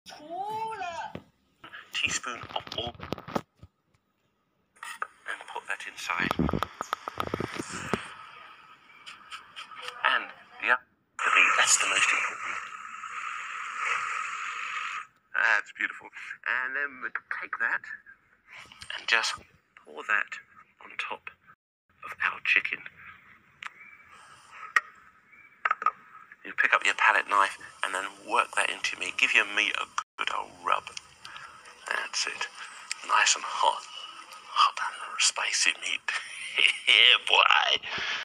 Teaspoon of oil and put that inside. And the other thing, that's the most important. That's beautiful. And then we take that and just pour that on top of our chicken. You pick up your palette knife and then work that into your meat. Give your meat a good old rub. That's it. Nice and hot. Hot and spicy meat. Yeah, boy.